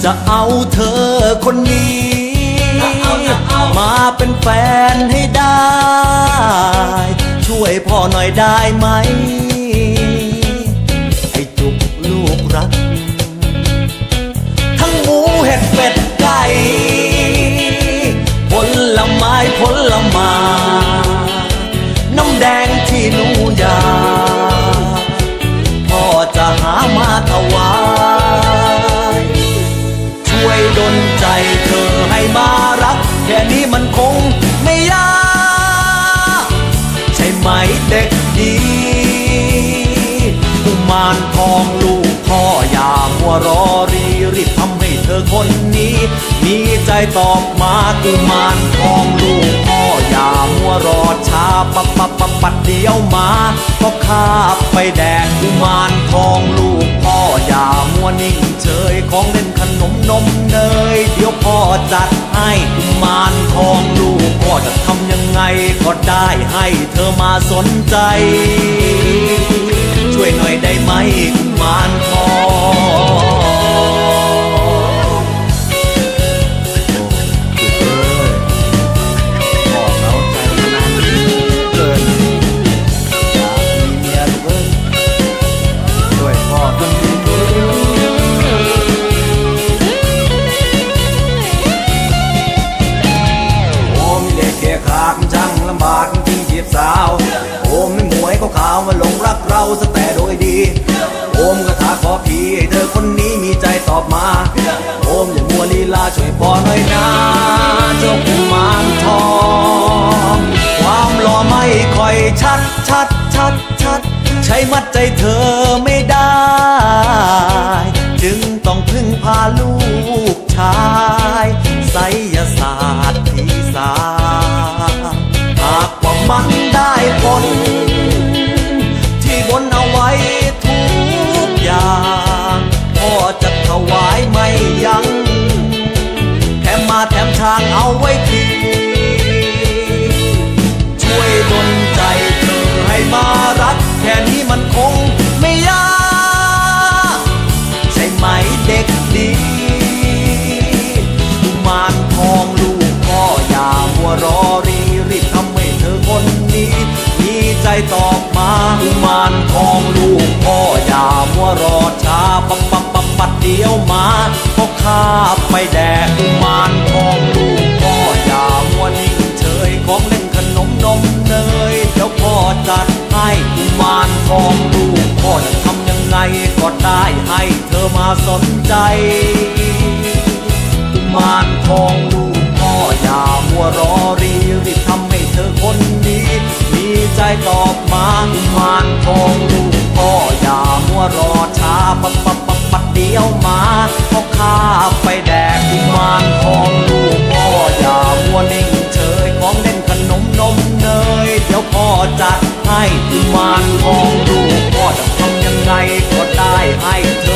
จะเอาเธอคนนี้มาเป็นแฟนให้ได้ช่วยพ่อหน่อยได้ไหมไอ้จุกลูกรักทั้งหมูเห็ดเป็ดไก่ผลไม้ผลไม้น้ำแดงที่หนูอยากพ่อจะหามาถวายช่วยดลใจเธอให้มารักแค่นี้มันคงไม่ยากใช่ไหมเด็กดีกุมารทองลูกพ่ออย่ามัวรอรีบทำให้เธอคนนี้มีใจตอบมากุมารทองลูกพ่ออย่ามัวรอช้าปัดเดียวมาก็ข้าไปแดกกุมารทองลูกพ่ออย่ามัวนิ่งเฉยของเล่นขนมนมเนยเดี๋ยวพ่อจัดให้กุมารทองลูกพ่อจะทำยังไงก็ได้ให้เธอมาสนใจช่วยหน่อยได้ไหมกุมารทองสาวโอมไม่หมวยก็ขาวมาหลงรักเราซะแต่โดยดีโอมก็ท้าขอพี่ให้เธอคนนี้มีใจตอบมาโอมอย่ามัวลีลาช่วยพ่อหน่อยนะเจ้ากุมารทองความหล่อไม่ค่อยชัดใช้มัดใจเธอไม่ได้จึงต้องพึ่งพาลูกชายไสยศาสตร์ที่สาหากว่ามันได้ผลที่บนเอาไว้ทุกอย่างพ่อจะถวายไม่ยั้งแถมมาแถมทางเอาไว้ทีช่วยดลใจเธอให้มารักแค่นี้มันคงไม่ยากใช่ไหมเด็กดีกุมารทองลูกพ่ออย่ามัวรอรีบทำให้เธอคนนี้มีใจตอบมากุมารทองลูกพ่ออย่ามัวรอช้าปัดเดียวมาก็ข้าไปแดกกุมารทองลูกพ่ออย่ามัวนิ่งเฉยของเล่นขนมนมเนยเดี๋ยวพ่อจัดให้กุมารทองลูกพ่อจะทำยังไงก็ได้ให้เธอมาสนใจกุมารทองลูกพ่ออย่ามัวรอรีบทำให้เธอคนนี้มีใจตอบมากุมารทองลูกพ่ออย่ามัวรอช้าปัดเดียวมาก็ข้าไปแดกกุมารทองลูกพ่ออย่ามัวนิ่งเฉยของเล่นขนมนมเนยเดี๋ยวพ่อจัดให้กุมารทองลูกพ่อจะทำยังไงก็ได้ให้เธ